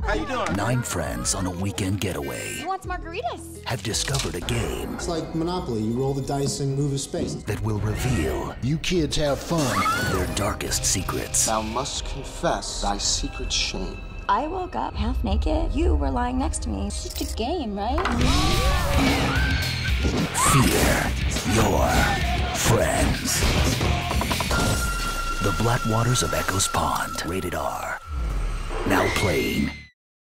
How you doing? 9 friends on a weekend getaway Who wants margaritas? have discovered a game It's like Monopoly. You roll the dice and move a space. that will reveal You kids have fun. their darkest secrets. Thou must confess thy secret shame. I woke up half naked. You were lying next to me. It's just a game, right? Fear your friends. The Black Waters of Echoes Pond. Rated R. Now playing.